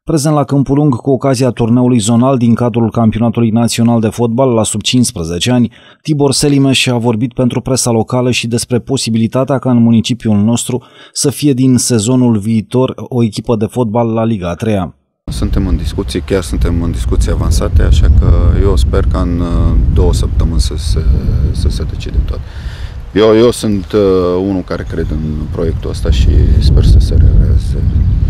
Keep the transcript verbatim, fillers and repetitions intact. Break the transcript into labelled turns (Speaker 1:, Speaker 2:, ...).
Speaker 1: Prezent la Câmpul Lung cu ocazia turneului zonal din cadrul campionatului național de fotbal la sub cincisprezece ani, Tibor Selimeș a vorbit pentru presa locală și despre posibilitatea ca în municipiul nostru să fie din sezonul viitor o echipă de fotbal la Liga a treia.
Speaker 2: Suntem în discuții, chiar suntem în discuții avansate, așa că eu sper că în două săptămâni să se, să se decide tot. Eu, eu sunt uh, unul care cred în proiectul ăsta și sper să se realizeze